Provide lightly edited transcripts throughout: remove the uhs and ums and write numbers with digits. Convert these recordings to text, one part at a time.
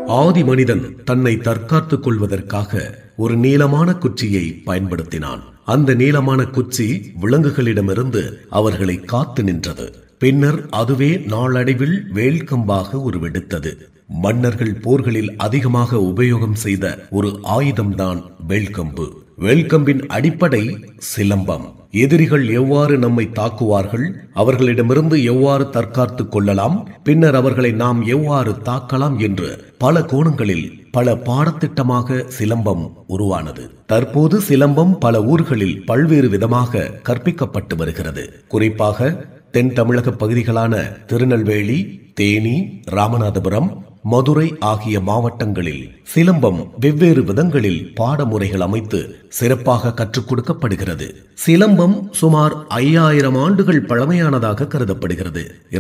ஆதி மனிதன் தன்னை தற்காத்துக் கொள்வதற்காக ஒரு நீளமான குச்சியை பயன்படுத்தினான். அந்த நீளமான குச்சி விலங்குகளிடமிருந்து அவர்களை காத்து நின்றது. பின்னர் அதுவே நாளடைவில் வேல்கம்பாக உருவெடுத்தது. மன்னர்கள் போர்களில் அதிகமாக உபயோகம் செய்த ஒரு ஆயுதம்தான் வேல்கம்பு. வேல்கம்பின் அடிப்படை சிலம்பம். எதிரிகள் எவ்வாறு நம்மை தாக்குவார்கள், அவர்களிடமிருந்து எவ்வாறு தற்காத்துக் கொள்ளலாம், பின்னர் அவர்களை நாம் எவ்வாறு தாக்கலாம் என்று பல கோணங்களில் பல பாடத்திட்டமாக சிலம்பம் உருவானது. தற்போது சிலம்பம் பல ஊர்களில் பல்வேறு விதமாக கற்பிக்கப்பட்டு வருகிறது. குறிப்பாக தென் தமிழக பகுதிகளான திருநெல்வேலி, தேனி, ராமநாதபுரம், மதுரை ஆகிய மாவட்டங்களில் சிலம்பம் வெவ்வேறு விதங்களில் பாடமுறைகள் அமைத்து சிறப்பாக கற்றுக் கொடுக்கப்படுகிறது. சிலம்பம் சுமார் 5000 ஆண்டுகள் பழமையானதாக கருதப்படுகிறது.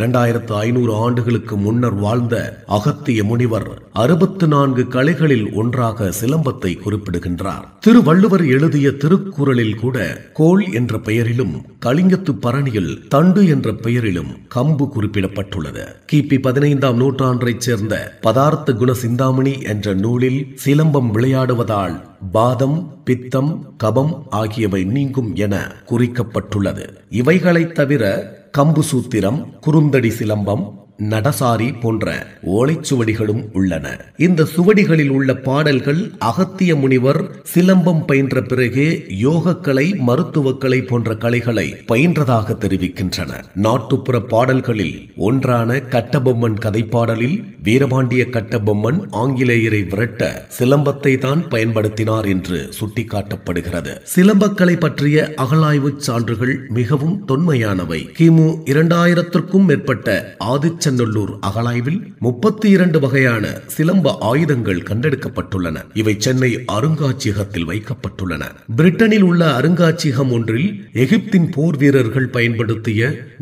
2500 ஆண்டுகளுக்கு முன்னர் வாழ்ந்த அகத்திய முனிவர் 64 கலைகளில் ஒன்றாக சிலம்பத்தை குறிப்பிடுகின்றார். திருவள்ளுவர் எழுதிய திருக்குறளில் கூட கோல் என்ற பெயரிலும் கலிங்கத்து பரணியில் தண்டு என்ற பெயரிலும் கம்பு குறிப்பிடப்பட்டுள்ளது. கிபி 15ஆம் நூற்றாண்டைச் சேர்ந்த பதார்த்த குண சிந்தாமணி என்ற நூலில் சிலம்பம் விளையாடுவதால் வாதம், பித்தம், கபம் ஆகியவை நீங்கும் என குறிக்கப்பட்டுள்ளது. இவைகளைத் தவிர கம்பு சூத்திரம், குறுந்தடி சிலம்பம், நடசாரி போன்ற ஓலைச்சுவடிகளும் உள்ளன. இந்த சுவடிகளில் உள்ள பாடல்கள் அகத்திய முனிவர் சிலம்பம் பயின்ற பிறகே யோகக்கலை, மருத்துவக்கலை போன்ற கலைகளை பயின்றதாக தெரிவிக்கின்றன. நாட்டுப்புற பாடல்களில் ஒன்றான கட்டபொம்மன் கதைப்பாடலில் வீரபாண்டிய கட்டபொம்மன் ஆங்கிலேயரை விரட்ட சிலம்பத்தை தான் பயன்படுத்தினார் என்று சுட்டிக்காட்டப்படுகிறது. சிலம்பக்கலை பற்றிய அகழாய்வு சான்றுகள் மிகவும் தொன்மையானவை. கிமு 2000க்கும் மேற்பட்ட ஆதிச்சநல்லூர் அகழாய்வில் 32 வகையான சிலம்ப ஆயுதங்கள் கண்டெடுக்கப்பட்டுள்ளன. இவை சென்னை அருங்காட்சியகத்தில் வைக்கப்பட்டுள்ளன. பிரிட்டனில் உள்ள அருங்காட்சியகம் ஒன்றில் எகிப்தின் போர் வீரர்கள் பயன்படுத்திய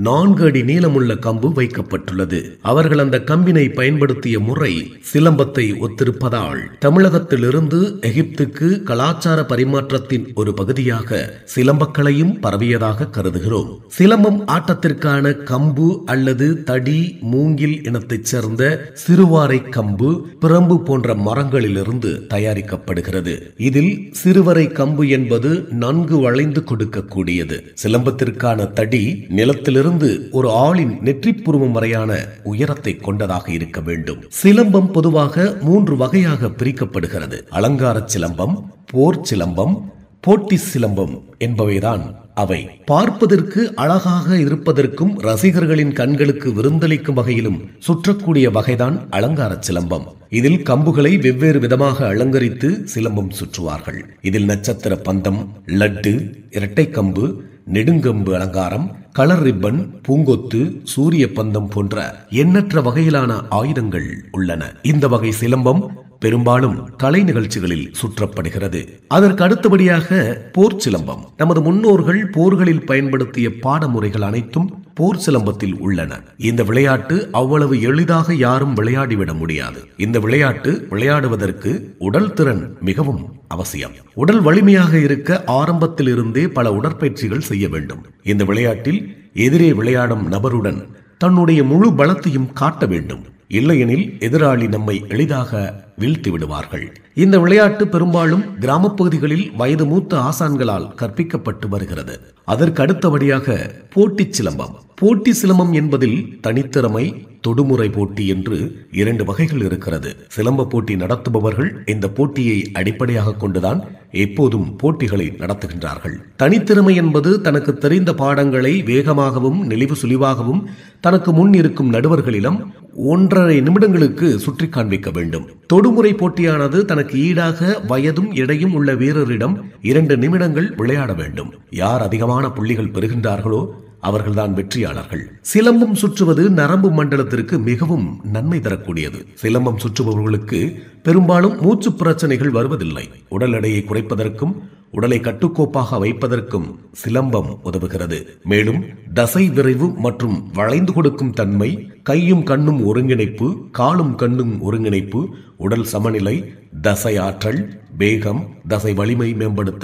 4 அடி நீளமுள்ள கம்பு வைக்கப்பட்டுள்ளது. அவர்கள் அந்த கம்பினை பயன்படுத்திய முறை சிலம்பத்தை ஒத்திருப்பதால் தமிழகத்திலிருந்து எகிப்துக்கு கலாச்சார பரிமாற்றத்தின் ஒரு பகுதியாக சிலம்பக்கலையும் பரவியதாக கருதுகிறோம். சிலம்பம் ஆட்டத்திற்கான கம்பு அல்லது தடி, மூங்கில் இனத்தைச் சேர்ந்த சிறுவாரை கம்பு, பிரம்பு போன்ற மரங்களிலிருந்து தயாரிக்கப்படுகிறது. இதில் சிறுவரை கம்பு என்பது நன்கு வளைந்து கொடுக்கக்கூடியது. சிலம்பத்திற்கான தடி நிலத்திலிருந்து ஒரு ஆளின் நெற்றிப்புருவம் வரையான உயரத்தை கொண்டதாக இருக்க வேண்டும். சிலம்பம் பொதுவாக 3 வகையாக பிரிக்கப்படுகிறது. அலங்கார சிலம்பம், போர் சிலம்பம், போட்டி சிலம்பம் என்பவைதான் அவை. பார்ப்பதற்கு அழகாக இருப்பதற்கும் ரசிகர்களின் கண்களுக்கு விருந்தளிக்கும் வகையிலும் சுற்றக்கூடிய வகைதான் அலங்கார சிலம்பம். இதில் கம்புகளை வெவ்வேறு விதமாக அலங்கரித்து சிலம்பம் சுற்றுவார்கள். இதில் நட்சத்திர பந்தம், லட்டு, இரட்டை கம்பு, நெடுங்கம்பு அலங்காரம், கலர் ரிப்பன், பூங்கொத்து, சூரிய பந்தம் போன்ற எண்ணற்ற வகையிலான ஆயுதங்கள் உள்ளன. இந்த வகை சிலம்பம் பெரும்பாலும் கலை நிகழ்ச்சிகளில் சுற்றப்படுகிறது. அதற்கு அடுத்தபடியாக போர் சிலம்பம். நமது முன்னோர்கள் போர்களில் பயன்படுத்திய பாடமுறைகள் அனைத்தும் போர் சிலம்பத்தில் உள்ளன. இந்த விளையாட்டு அவ்வளவு எளிதாக யாரும் விளையாடிவிட முடியாது. இந்த விளையாட்டு விளையாடுவதற்கு உடல் திறன் மிகவும் அவசியம். உடல் வலிமையாக இருக்க ஆரம்பத்தில் இருந்தே பல உடற்பயிற்சிகள் செய்ய வேண்டும். இந்த விளையாட்டில் எதிரே விளையாடும் நபருடன் தன்னுடைய முழு பலத்தையும் காட்ட வேண்டும். இல்லையெனில் எதிராளி நம்மை எளிதாக வீழ்த்தி விடுவார்கள். இந்த விளையாட்டு பெரும்பாலும் கிராமப்பகுதிகளில் வயது மூத்த ஆசான்களால் கற்பிக்கப்பட்டு வருகிறது. அதற்கு அடுத்தபடியாக போட்டி சிலம்பம். போட்டி சிலம்பம் என்பதில் தனித்திறமை, தொடுமுறை போட்டி என்று 2 வகைகள் இருக்கிறது. சிலம்ப போட்டி நடத்துபவர்கள் இந்த போட்டியை அடிப்படையாக கொண்டுதான் எப்போதும் போட்டிகளை நடத்துகின்றார்கள். தனித்திறமை என்பது தனக்கு தெரிந்த பாடங்களை வேகமாகவும் நெளிவு சுழிவாகவும் தனக்கு முன் இருக்கும் நடுவர்களிடம் 1.5 நிமிடங்களுக்கு சுற்றி காண்பிக்க வேண்டும். தொடுமுறை போட்டியானது தனக்கு ஈடாக வயதும் எடையும் உள்ள வீரரிடம் 2 நிமிடங்கள் விளையாட வேண்டும். யார் அதிகமான புள்ளிகள் பெறுகின்றார்களோ அவர்கள்தான் வெற்றியாளர்கள். சிலம்பம் சுற்றுவது நரம்பு மண்டலத்திற்கு மிகவும் நன்மை தரக்கூடியது. சிலம்பம் சுற்றுபவர்களுக்கு பெரும்பாலும் மூச்சு பிரச்சனைகள் வருவதில்லை. உடல் எடையை குறைப்பதற்கும் உடலை கட்டுக்கோப்பாக வைப்பதற்கும் சிலம்பம் உதவுகிறது. மேலும் தசை விரைவு மற்றும் வளைந்து கொடுக்கும் தன்மை, கையும் கண்ணும் ஒருங்கிணைப்பு, காலும் கண்ணும் ஒருங்கிணைப்பு, உடல் சமநிலை, தசை ஆற்றல், வேகம், தசை வலிமை மேம்படுத்த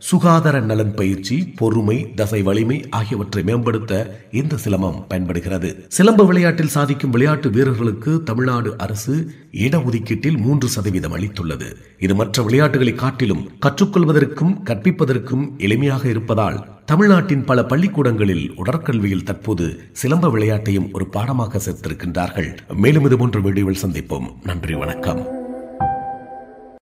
சுகாதார நலன் பயிற்சி, பொறுமை, தசை வலிமை ஆகியவற்றை மேம்படுத்த இந்த சிலம்பம் பயன்படுகிறது. சிலம்ப விளையாட்டில் சாதிக்கும் விளையாட்டு வீரர்களுக்கு தமிழ்நாடு அரசு இடஒதுக்கீட்டில் 3% அளித்துள்ளது. இது மற்ற விளையாட்டுகளை காட்டிலும் கற்றுக்கொள்வதற்கும் கற்பிப்பதற்கும் எளிமையாக இருப்பதால் தமிழ்நாட்டின் பல பள்ளிக்கூடங்களில் உடற்கல்வியில் தற்போது சிலம்ப விளையாட்டையும் ஒரு பாடமாக சேர்த்திருக்கின்றார்கள். மேலும் இது போன்ற வீடியோவில் சந்திப்போம். நன்றி, வணக்கம்.